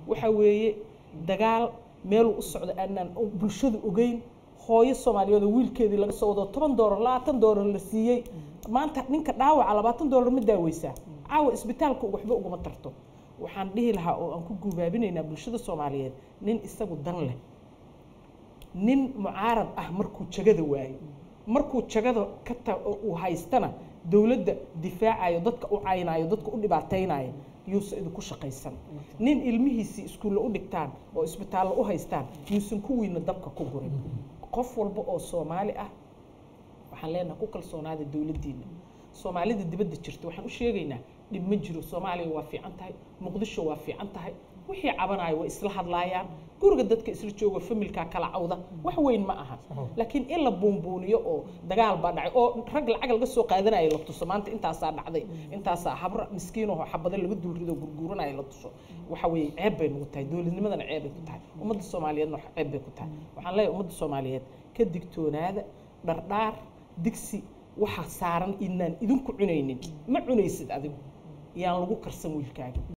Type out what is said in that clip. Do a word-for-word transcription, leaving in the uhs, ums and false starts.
waxa weeye dagaal meel u socdo aanan bulshadu ogeyn hooyo Soomaaliyeed oo wiilkeedii laga soo wado toban doolar labaatan doolar la siiyay maanta ninka dhaawaca labaatan doolar ma daaweysaa caawa isbitaalka waxba uguma tarto waxaan dhihi lahaa oo aan ku guubaabinaynaa bulshada Soomaaliyeed nin isagu dan leh nin mucaarad ah markuu jagada waayo markuu jagada ka uu haystana dawladda difaacayo dadka u caynayo dadka u dhibaateynayo yuusan idinku shaqaysan nin ilmihiisii iskuulla u dhigtaan oo isbitaallo u haystaan yuusan kuwiina dabka ku gurin qof walba oo Soomaali ah waxaan leenahay ku kalsoonaada dawladdiina Soomaalida dibadda jirta waxaan u sheegaynaa dib ma jiro Soomaaliya waa fiican tahay Muqdisho waa fiican tahay wixii cabanayo way isla hadlaayaan guriga dadka isla jooga familka kala cawda wax weyn ma aha laakiin in la buunbuuniyo oo dagaal baa dhacay oo rag lacag laga soo qaadanayo la tuso maanta intaas dhacday intaas habra miskiin oo xabada laga dulrido gurguranayo la tuso waxa weey ceeb bay ugu tahay dawladnimadana ceeb bay ku tahay ummadda Soomaaliyeedna ceeb bay ku tahay waxaan leeyahay ummadda Soomaaliyeed ka digtoonaada dhardhaar digsi waxa saaran inaan idinku cunaynin ma cunaysid adigu yaan lagu karsan wiilkaaga